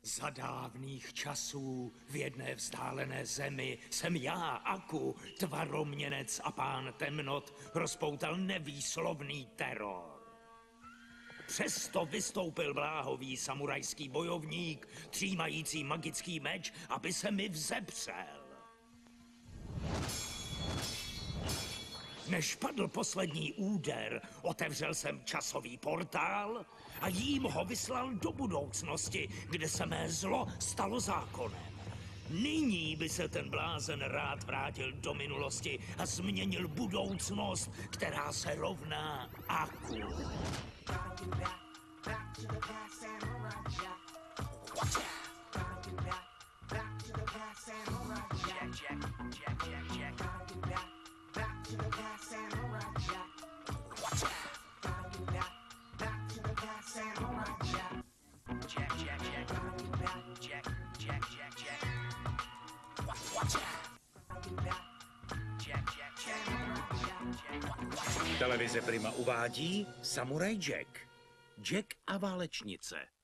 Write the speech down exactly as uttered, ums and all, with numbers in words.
Za dávných časů v jedné vzdálené zemi jsem já, Aku, tvaroměnec a pán temnot, rozpoutal nevýslovný teror. Přesto vystoupil bláhový samurajský bojovník, třímající magický meč, aby se mi vzepřel. Než padl poslední úder, otevřel jsem časový portál a jím ho vyslal do budoucnosti, kde se mé zlo stalo zákonem. Nyní by se ten blázen rád vrátil do minulosti a změnil budoucnost, která se rovná Aku. Televize Prima uvádí Samuraj Jack. Jack a válečnice.